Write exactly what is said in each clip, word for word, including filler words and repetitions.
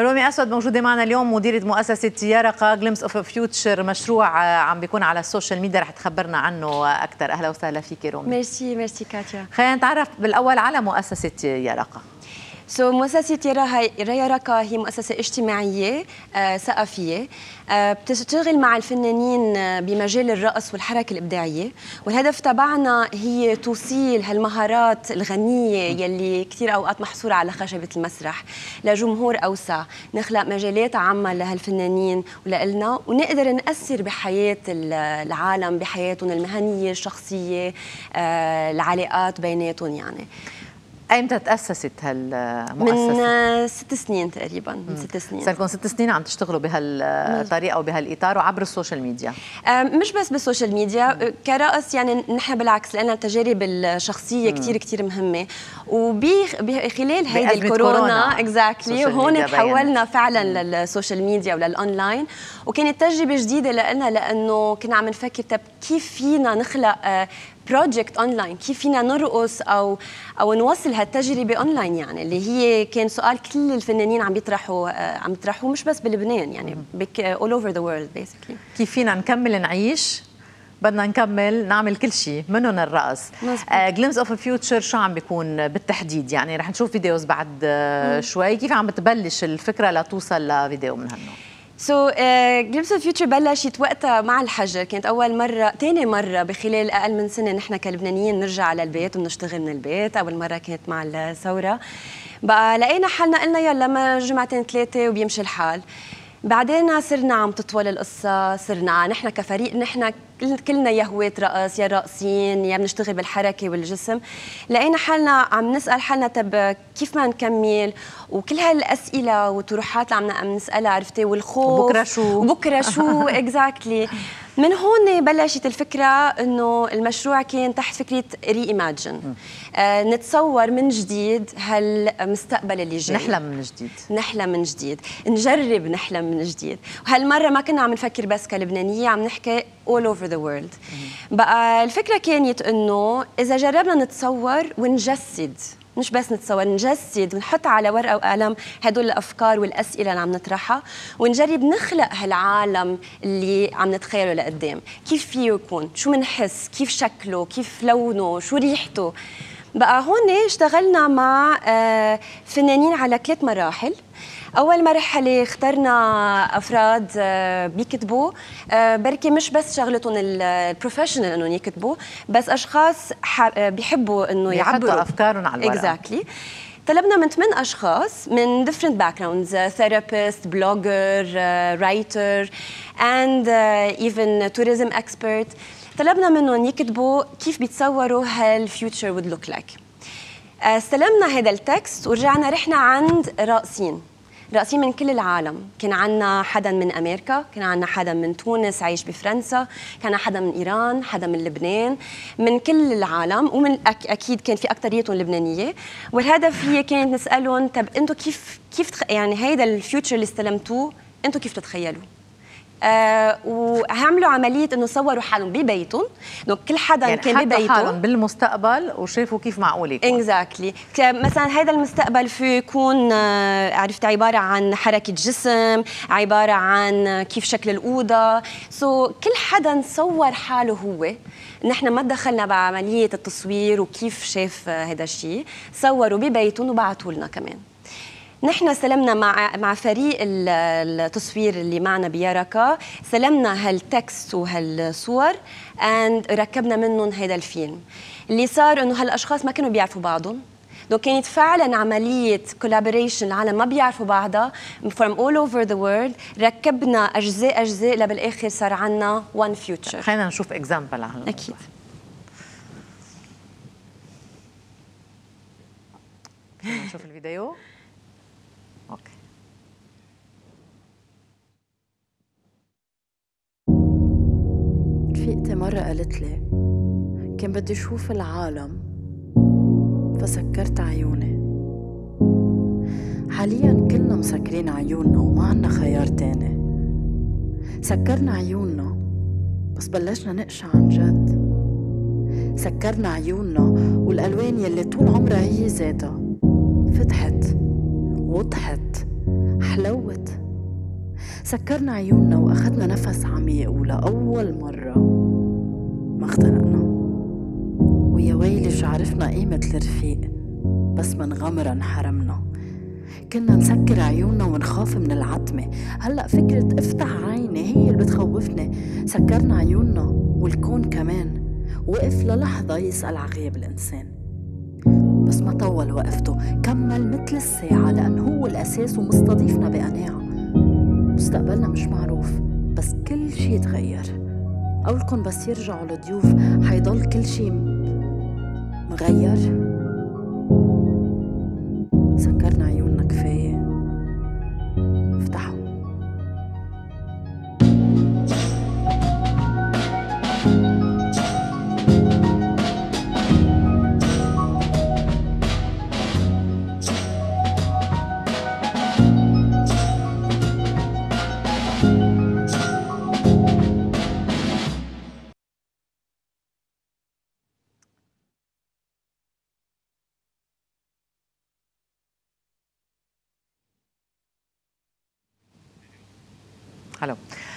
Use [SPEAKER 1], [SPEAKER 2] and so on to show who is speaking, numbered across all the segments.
[SPEAKER 1] رومي أسود موجودة معنا اليوم، مديرة مؤسسة يارقة جليمس اوف فيوتشر، مشروع عم بيكون على السوشيال ميديا، رح تخبرنا عنه أكثر. أهلا وسهلا فيك رومي.
[SPEAKER 2] ميرسي ميرسي كاتيا.
[SPEAKER 1] خلينا نتعرف بالأول على مؤسسة يارقة.
[SPEAKER 2] سو so, مؤسسة يارقة هي مؤسسة اجتماعية آه ثقافية آه بتشتغل مع الفنانين بمجال الرقص والحركة الإبداعية، والهدف تبعنا هي توصيل هالمهارات الغنية يلي كثير أوقات محصورة على خشبة المسرح لجمهور أوسع، نخلق مجالات عامة لهالفنانين ولنا، ونقدر نأثر بحياة العالم، بحياتهم المهنية الشخصية، آه العلاقات بيناتهم. يعني
[SPEAKER 1] ايمتى تأسست هالمؤسسة؟
[SPEAKER 2] من ست سنين تقريبا، من ست سنين.
[SPEAKER 1] صار لكم ست سنين عم تشتغلوا بهالطريقة وبهالإطار وعبر السوشيال ميديا؟
[SPEAKER 2] مش بس بالسوشيال ميديا، كرقص يعني نحن بالعكس لنا التجارب الشخصية كثير كثير مهمة، وبخلال هيدي الكورونا اكزاكتلي هون تحولنا فعلا للسوشيال ميديا وللأونلاين، وكانت تجربة جديدة لنا لأنه كنا عم نفكر طب كيف فينا نخلق بروجكت اونلاين، كيف فينا نرقص او او نوصل هالتجربه اونلاين، يعني اللي هي كان سؤال كل الفنانين عم يطرحوا عم يطرحوه مش بس بلبنان، يعني all over the world basically.
[SPEAKER 1] كيف فينا نكمل نعيش؟ بدنا نكمل نعمل كل شيء منهم الرقص. جليمس اوف فيوتشر شو عم بيكون بالتحديد؟ يعني رح نشوف فيديوز بعد uh, شوي، كيف عم بتبلش الفكره لتوصل لفيديو من هالنوع؟
[SPEAKER 2] سو جليمس اوف فيوتشر بلشت وقتها مع الحجر، كانت اول مره ثاني مره بخلال اقل من سنه نحن كلبنانيين نرجع على البيت وبنشتغل من البيت. اول مره كانت مع الثوره، بقى لقينا حالنا قلنا يلا ما جمعتين ثلاثه وبيمشي الحال. بعدين صرنا عم تطول القصه، صرنا نحن كفريق نحن كلنا يا هواة رقص يا راقصين يا بنشتغل بالحركه والجسم، لقينا حالنا عم نسال حالنا طب كيف ما نكمل، وكل هالاسئله والطروحات اللي عم نسالها عرفتي، والخوف
[SPEAKER 1] وبكره شو
[SPEAKER 2] وبكره شو اكزاكتلي. من هون بلشت الفكره انه المشروع كان تحت فكره ري ايماجن، آه نتصور من جديد هالمستقبل اللي جاي،
[SPEAKER 1] نحلم من جديد
[SPEAKER 2] نحلم من جديد، نجرب نحلم من جديد. وهالمره ما كنا عم نفكر بس كلبنانيه، عم نحكي all over the world. بقى الفكره كانت انه اذا جربنا نتصور ونجسد، مش بس نتصور، نجسد ونحط على ورقه وقلم هدول الافكار والاسئله اللي عم نطرحها، ونجرب نخلق هالعالم اللي عم نتخيله لقدام، كيف فيه يكون، شو بنحس، كيف شكله، كيف لونه، شو ريحته. بقى هون اشتغلنا مع فنانين على ثلاث مراحل. أول مرحلة اخترنا أفراد بيكتبوا، بركي مش بس شغلتهم البروفيشنال إنهم يكتبوا، بس أشخاص بيحبوا إنه يعبروا
[SPEAKER 1] أفكارهم على الورق.
[SPEAKER 2] exactly. طلبنا من ثمان أشخاص من different backgrounds, therapist, blogger, writer and even tourism expert. طلبنا منهم يكتبوا كيف بيتصوروا هالفيوتشر would look like. استلمنا هذا التكست ورجعنا رحنا عند راقصين راقصين من كل العالم. كان عنا حدا من أمريكا، كان عنا حدا من تونس عايش بفرنسا، كان حدا من إيران، حدا من لبنان، من كل العالم، ومن أك أكيد كان في أكتريتهم لبنانية. والهدف هي كانت نسألهم طب أنتوا كيف كيف تخ... يعني هيدا الفيوتشر اللي استلمتوه أنتوا كيف تتخيلوا؟ آه وعملوا عمليه انه صوروا حالهم ببيتهم، انه كل حدا
[SPEAKER 1] يعني
[SPEAKER 2] كان ببيته
[SPEAKER 1] حالهم بالمستقبل وشافوا كيف معقول يكون.
[SPEAKER 2] اكزاكتلي exactly. مثلا هذا المستقبل في يكون آه عرفت عباره عن حركه جسم، عباره عن كيف شكل الاوضه. سو so, كل حدا صور حاله هو، نحن ما دخلنا بعمليه التصوير وكيف شاف هذا الشيء، صوروا ببيتهم وبعثوا لنا كمان. نحن سلمنا مع مع فريق التصوير اللي معنا بيارقة، سلمنا هالتكست وهالصور and ركبنا منهم هذا الفيلم. اللي صار انه هالاشخاص ما كانوا بيعرفوا بعضهم، لو كانت فعلا عمليه كولابوريشن، العالم ما بيعرفوا بعضها from all over the world، ركبنا اجزاء اجزاء لبالاخر صار عنا one future.
[SPEAKER 1] خلينا نشوف اكزامبل على
[SPEAKER 2] اكيد.
[SPEAKER 1] نشوف الفيديو. اوكي.
[SPEAKER 3] رفيقتي مرة قالت لي كان بدي اشوف العالم فسكرت عيوني. حاليا كلنا مسكرين عيوننا وما عنا خيار تاني. سكرنا عيوننا بس بلشنا نقشع عن جد. سكرنا عيوننا والألوان يلي طول عمرها هي ذاتها فتحت وضحت حلوت. سكرنا عيوننا وأخدنا نفس عميق، ولأول مرة ما اختنقنا. ويا ويلي شو عرفنا قيمة الرفيق، بس من غمرة انحرمنا. كنا نسكر عيوننا ونخاف من العتمة، هلأ فكرة افتح عيني هي اللي بتخوفني. سكرنا عيوننا والكون كمان وقف للحظة يسأل عغيب الإنسان، بس ما طول وقفته، كمل مثل الساعة، لأن هو الأساس ومستضيفنا بقناعة. مستقبلنا مش معروف، بس كل شي تغير. قولكن بس يرجعوا الضيوف حيضل كل شي مغير. سكرنا عيوننا كفاية، افتحوا.
[SPEAKER 1] حلو.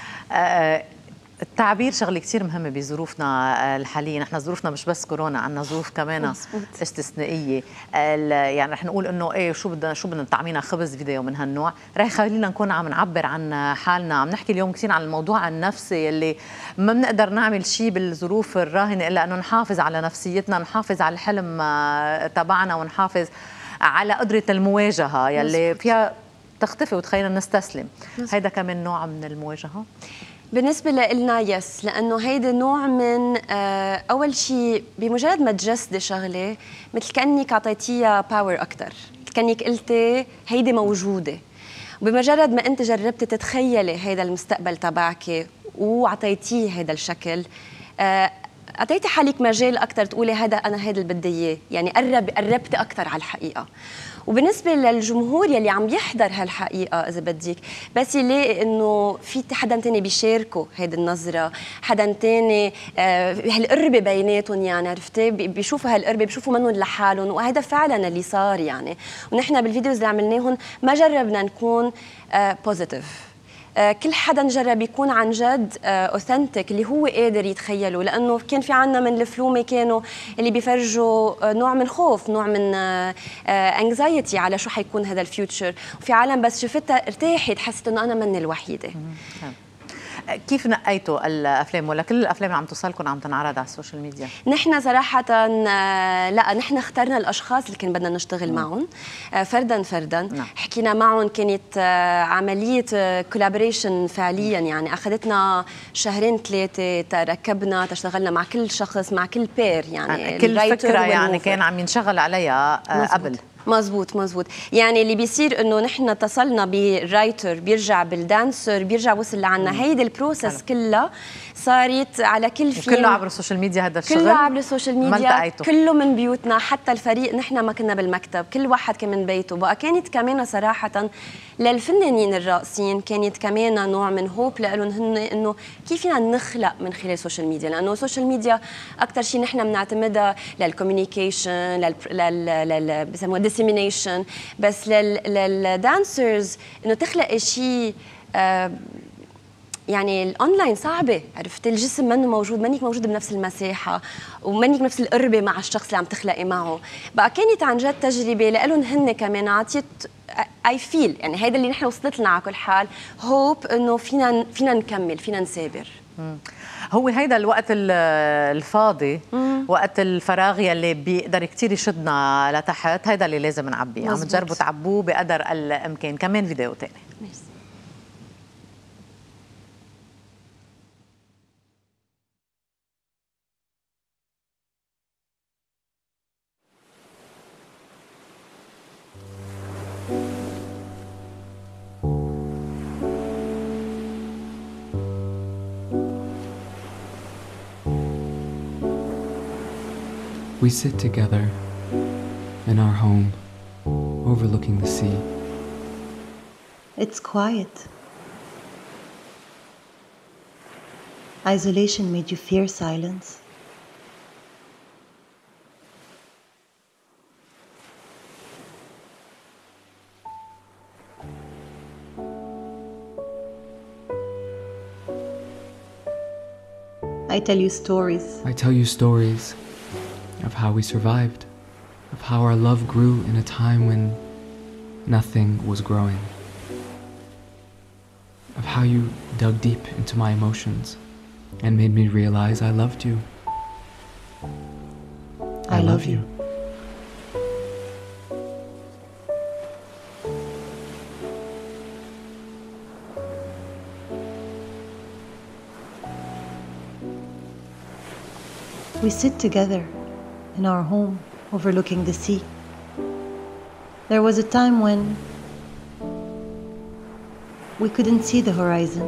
[SPEAKER 1] آه التعبير شغله كثير مهمه بظروفنا الحاليه. نحن ظروفنا مش بس كورونا، عندنا ظروف كمان استثنائيه. يعني رح نقول انه ايه شو بدنا شو بدنا نطعمينا خبز فيديو من هالنوع، رح يخلينا نكون عم نعبر عن حالنا. عم نحكي اليوم كثير عن الموضوع النفسي اللي ما بنقدر نعمل شيء بالظروف الراهنه الا انه نحافظ على نفسيتنا، نحافظ على الحلم تبعنا، ونحافظ على قدره المواجهه يلي فيها تختفي وتخلينا نستسلم. هيدا كمان نوع من المواجهه
[SPEAKER 2] بالنسبة لنا. يس، لأنه هيدا نوع من آه أول شيء بمجرد ما تجسدي شغلة مثل كأنك أعطيتيها باور أكتر، كأنك قلتي هيدي موجودة. وبمجرد ما أنت جربتي تتخيلي هيدا المستقبل تبعك وعطيتيه هيدا الشكل، آه أعطيتي حالك مجال أكتر تقولي هذا أنا هيدا اللي بدي إياه، يعني قرب قربتي أكتر على الحقيقة. وبالنسبة للجمهور يلي عم يحضر هالحقيقة إذا بديك، بس يلاقي إنه في حدا تاني بيشاركه هيدي النظرة، حدا تاني آه هالقربة بيناتهم، يعني عرفتي بيشوفوا هالقربة، بيشوفوا منهم لحالهم، وهذا فعلا اللي صار يعني. ونحن بالفيديوز اللي عملناهم ما جربنا نكون آه بوزيتيف. كل حدا جرب يكون عن جد اوثنتيك اللي هو قادر يتخيله، لانه كان في عنا من الفلومه كانوا اللي بيفرجوا نوع من خوف، نوع من انكزايتي على شو حيكون هذا الفيوتشر، وفي عالم بس شفتها ارتاحت، حسيت انه انا مني الوحيده.
[SPEAKER 1] كيف نقيتوا الافلام، ولا كل الافلام اللي عم توصلكم عم تنعرض على السوشيال ميديا؟
[SPEAKER 2] نحن صراحه لا، نحن اخترنا الاشخاص اللي كان بدنا نشتغل مم. معهم فردا فردا. نعم. حكينا معهم، كانت عمليه كولابوريشن فعليا، يعني اخذتنا شهرين ثلاثه تركبنا تشتغلنا مع كل شخص، مع كل بير، يعني
[SPEAKER 1] كل فكره يعني كان عم ينشغل عليها مزبوط. قبل
[SPEAKER 2] مزبوط مزبوط. يعني اللي بيصير انه نحن اتصلنا بالرايتر، بيرجع بالدانسر، بيرجع وصل لعنا. هيدي البروسس كلها صارت على كل فيلم،
[SPEAKER 1] كله عبر السوشيال ميديا. هذا الشغل
[SPEAKER 2] كله عبر السوشيال ميديا، كله من بيوتنا. حتى الفريق نحن ما كنا بالمكتب، كل واحد كان من بيته. بقى كانت كمان صراحه للفنانين الراقصين كانت كمان نوع من هوب لهم، هن انه كيف فينا نخلق من خلال السوشيال ميديا، لانه السوشيال ميديا اكثر شيء نحن بنعتمدها للكوميونيكيشن، لل لل بسموها ديسيمينيشن، بس للدانسرز انه تخلقي شيء آه يعني الاونلاين صعبه. عرفتي الجسم منه موجود، منك موجوده بنفس المساحه، ومنك بنفس القربه مع الشخص اللي عم تخلقي معه. بقى كانت عن جد تجربه لهم هن كمان، عطيت اي فيل يعني هيدا اللي نحن وصلت لنا على كل حال هوب انه فينا فينا نكمل، فينا نسابر.
[SPEAKER 1] هو هيدا الوقت الفاضي، مم. وقت الفراغ يلي بيقدر كتير يشدنا لتحت، هيدا اللي لازم نعبيه. عم تجربوا تعبوه بقدر الامكان. كمان فيديو تاني. ميرسي.
[SPEAKER 4] We sit together in our home, overlooking the sea.
[SPEAKER 5] It's quiet. Isolation made you fear silence. I tell you stories.
[SPEAKER 4] I tell you stories of how we survived, of how our love grew in a time when nothing was growing, of how you dug deep into my emotions and made me realize I loved you.
[SPEAKER 5] I, I love, love you. you. We sit together in our home overlooking the sea. There was a time when we couldn't see the horizon.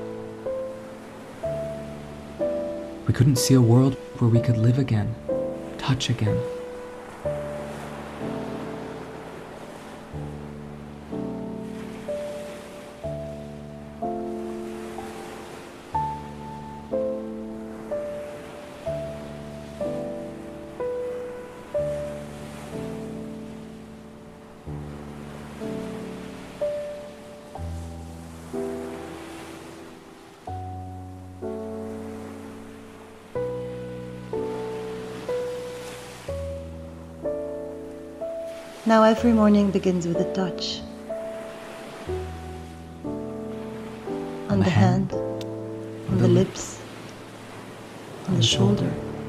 [SPEAKER 4] We couldn't see a world where we could live again, touch again.
[SPEAKER 5] Now every morning begins with a touch. On the hand, on the lips, on the shoulder.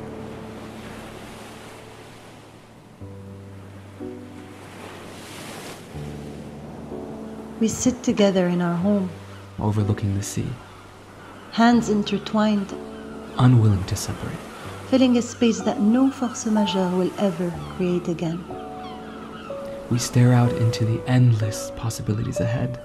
[SPEAKER 5] We sit together in our home,
[SPEAKER 4] overlooking the sea,
[SPEAKER 5] hands intertwined,
[SPEAKER 4] unwilling to separate,
[SPEAKER 5] filling a space that no force majeure will ever create again.
[SPEAKER 4] We stare out into the endless possibilities ahead.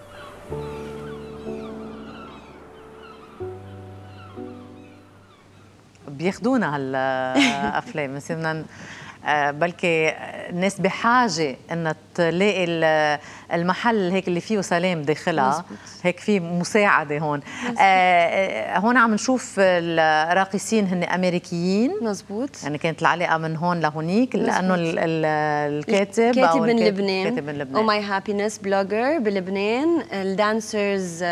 [SPEAKER 1] بياخدونا هالافلام بس بدنا بلكي الناس بحاجه ان تلاقي المحل هيك اللي فيه سلام داخلها. مزبوط. هيك في مساعده هون. آه هون عم نشوف الراقصين هن امريكيين.
[SPEAKER 2] مزبوط.
[SPEAKER 1] يعني كانت العلاقه من هون لهونيك لانه الكاتب
[SPEAKER 2] الكاتب
[SPEAKER 1] او
[SPEAKER 2] من لبنان.
[SPEAKER 1] كاتب من لبنان.
[SPEAKER 2] وماي هابينس بلوجر بلبنان. الدانسرز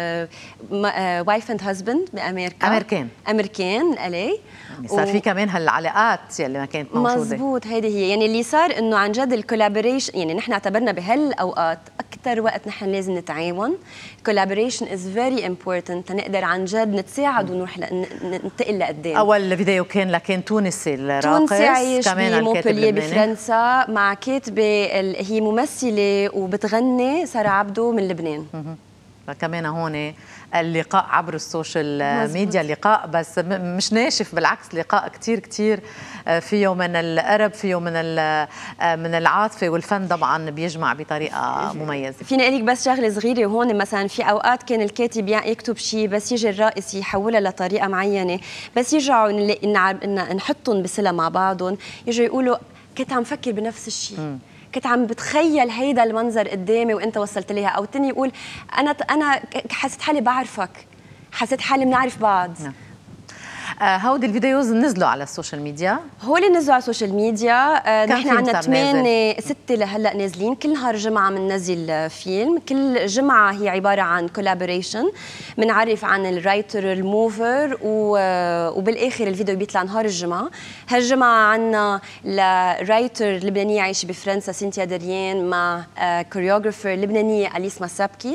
[SPEAKER 2] وايف اند هازبند بامريكا.
[SPEAKER 1] امريكان
[SPEAKER 2] امريكان الي.
[SPEAKER 1] صار في كمان هالعلاقات يلي ما كانت موجوده.
[SPEAKER 2] مزبوط. هيدي هي يعني اللي صار انه عن جد الكولابوريشن. يعني نحن اعتبرنا بهالاوقات اكثر وقت نحن لازم نتعاون. collaboration is very important تنقدر عن جد نتساعد ونروح ننتقل لقدام.
[SPEAKER 1] اول فيديو كان لكن تونسي الراقص
[SPEAKER 2] تونسي عايش
[SPEAKER 1] كمان
[SPEAKER 2] بمونبلييه بفرنسا مع كاتبه هي ممثله وبتغني سارة عبدو من لبنان.
[SPEAKER 1] فكمان هون اللقاء عبر السوشيال ميديا لقاء بس مش ناشف، بالعكس لقاء كتير كتير فيه من القرب، فيه من من العاطفه والفن طبعا بيجمع بطريقه مميزه.
[SPEAKER 2] فيني اقول لك بس شغله صغيره هون، مثلا في اوقات كان الكاتب يكتب شيء بس يجي الرائس يحولها لطريقه معينه، بس يرجعوا نحطهم بصله مع بعضهم يجوا يقولوا كنت عم فكر بنفس الشيء، كنت عم بتخيل هيدا المنظر قدامي وانت وصلت ليها، او الثاني يقول انا انا حسيت حالي بعرفك، حسيت حالي بنعرف بعض. نعم.
[SPEAKER 1] آه هودي الفيديوز نزلوا على السوشيال ميديا؟
[SPEAKER 2] هول نزلوا على السوشيال ميديا. آه نحن عندنا ثمانية ستة لهلا نازلين، كل نهار جمعة بننزل فيلم، كل جمعة هي عبارة عن كولابوريشن، بنعرف عن الرايتر الموفر وبالاخر الفيديو بيطلع نهار الجمعة. هالجمعة عندنا لرايتر لبنانية عايشة بفرنسا سينتيا دريان مع آه كوريوغرافر لبنانية أليس مسابكي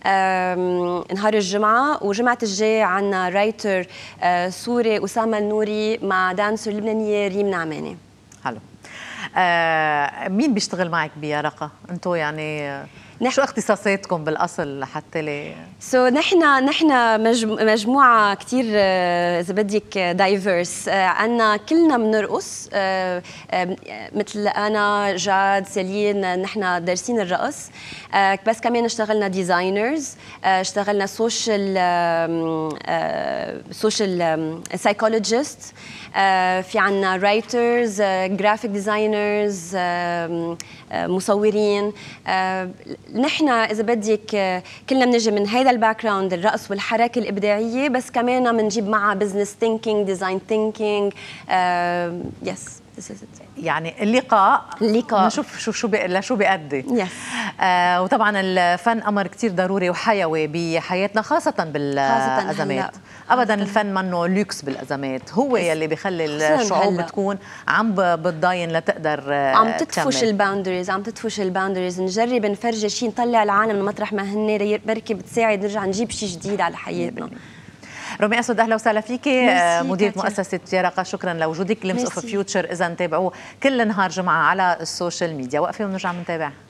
[SPEAKER 2] نهار الجمعة، وجمعة الجاي عندنا رايتر آه سوري أسامة النوري مع دانسر لبنانية ريم نعماني.
[SPEAKER 1] حلو. آه مين بيشتغل معك بيا رقا؟ انتو يعني نح... شو اختصاصاتكم بالاصل لحتى لي؟
[SPEAKER 2] سو so, نحن نحن مجموعه كثير اذا بدك دايفيرس، عندنا كلنا بنرقص مثل انا جاد سيلين، نحن دارسين الرقص، بس كمان اشتغلنا ديزاينرز، اشتغلنا سوشيال سوشيال سايكولوجيست، في عندنا رايترز، جرافيك ديزاينرز، مصورين. نحن اذا بدك كلنا بنجي من هيدا الباك جراوند، الرقص والحركه الابداعيه، بس كمان بنجيب معها بزنس ثينكينج، ديزاين ثينكينج. يس this is it.
[SPEAKER 1] يعني اللقاء
[SPEAKER 2] اللقاء
[SPEAKER 1] نشوف شو شو بي... لشو بيأدي.
[SPEAKER 2] yes.
[SPEAKER 1] آه وطبعا الفن امر كتير ضروري وحيوي بحياتنا خاصه بالازمات. ابدا الفن منه لوكس بالازمات، هو يلي بيخلي الشعوب بتكون عم بتضاين لتقدر
[SPEAKER 2] عم تدفش الباوندريز، عم تدفش الباوندريز، نجرب نفرجي شيء، نطلع العالم من مطرح ما هن، بركي بتساعد نرجع نجيب شيء جديد على حياتنا.
[SPEAKER 1] رومي أسود أهلا وسهلا فيكي، مديرة مؤسسة يارقة، شكرا لوجودك. جليمس اوف فيوتشر إذا تابعوه كل نهار جمعة على السوشيال ميديا. وقفة ونرجع بنتابع.